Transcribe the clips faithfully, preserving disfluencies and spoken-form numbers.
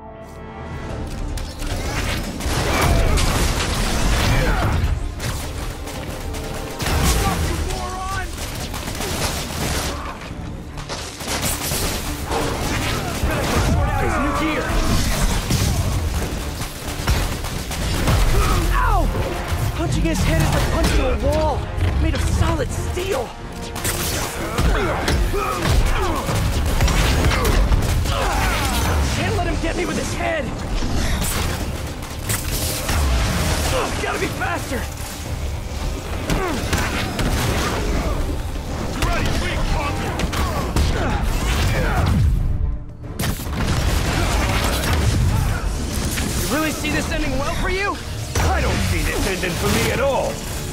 Punching his head is like punching a wall, made of solid steel. Can't let him get me with his head. Gotta be faster. You really see this ending well for you? I don't see this ending for me at all.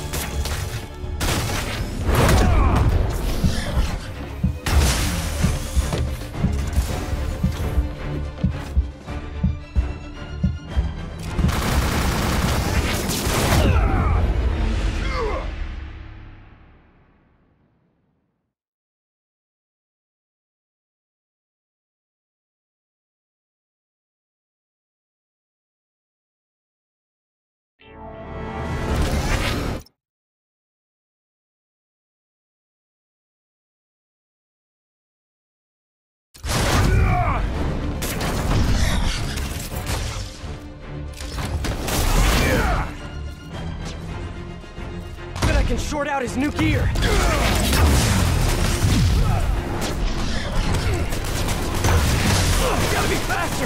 Can short out his new gear. Gotta be faster.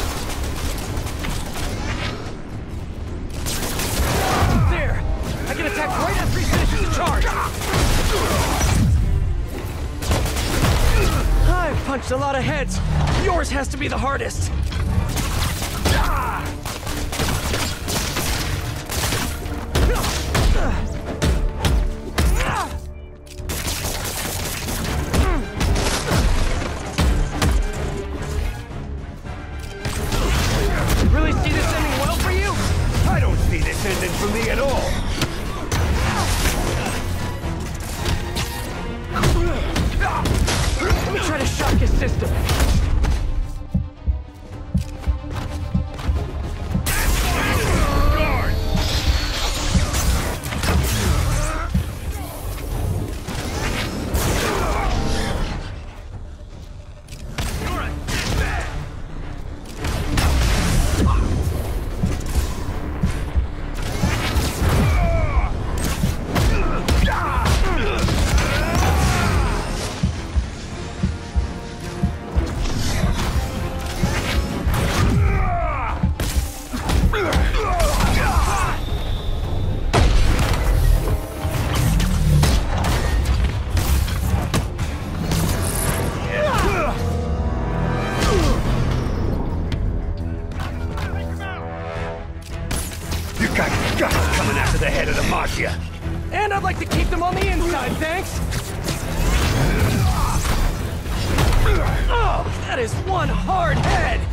There. I can attack right after he finishes the charge. I've punched a lot of heads. Yours has to be the hardest. Ending for me at all. Let me try to shock his system. Coming after the head of the Mafia. And I'd like to keep them on the inside, thanks. Oh, that is one hard head.